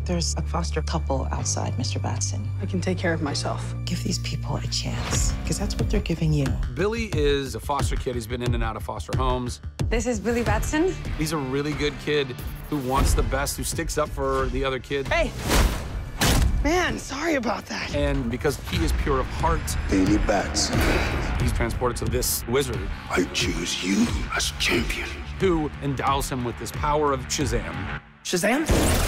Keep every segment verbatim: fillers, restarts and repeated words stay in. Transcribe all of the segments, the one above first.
There's a foster couple outside, Mister Batson. I can take care of myself. Give these people a chance, because that's what they're giving you. Billy is a foster kid. He's been in and out of foster homes. This is Billy Batson. He's a really good kid who wants the best, who sticks up for the other kids. Hey! Man, sorry about that. And because he is pure of heart, Billy Batson, he's transported to this wizard I choose you as champion. who endows him with this power of Shazam. Shazam?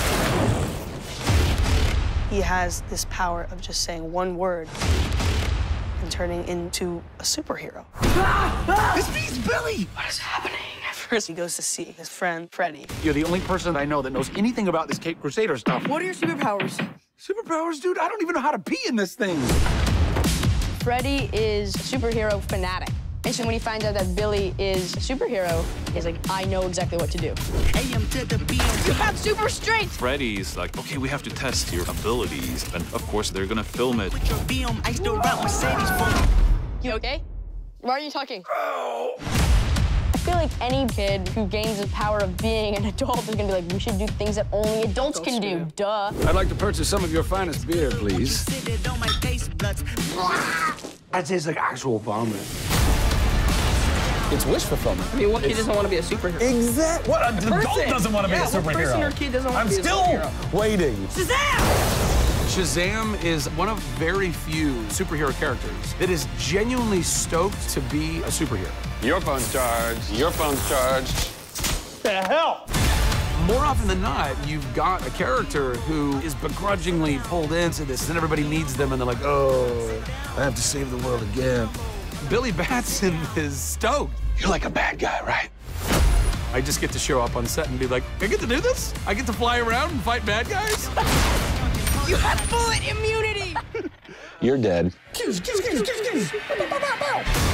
He has this power of just saying one word and turning into a superhero. Ah! Ah! This means Billy! What is happening? At first, he goes to see his friend, Freddy. You're the only person I know that knows anything about this Cape Crusader stuff. What are your superpowers? Superpowers, dude? I don't even know how to pee in this thing. Freddy is a superhero fanatic. And so when he finds out that Billy is a superhero, he's like, I know exactly what to do. You have super strength! Freddy's like, okay, we have to test your abilities. And of course, they're gonna film it. You okay? Why are you talking? I feel like any kid who gains the power of being an adult is gonna be like, we should do things that only adults can do, duh. I'd like to purchase some of your finest beer, please. That tastes like actual vomit. It's wish fulfillment. I mean, what kid doesn't want to be a superhero? Exactly. What an adult doesn't want to be yeah, a superhero? What person or kid doesn't want I'm to be a still superhero? waiting. Shazam is one of very few superhero characters that is genuinely stoked to be a superhero. Your phone's charged. Your phone's charged. The hell? More often than not, you've got a character who is begrudgingly pulled into this, and everybody needs them, and they're like, oh, I have to save the world again. Billy Batson is stoked. You're like a bad guy, right? I just get to show up on set and be like, I get to do this? I get to fly around and fight bad guys? You have bullet immunity! You're dead. Excuse, excuse, excuse, excuse.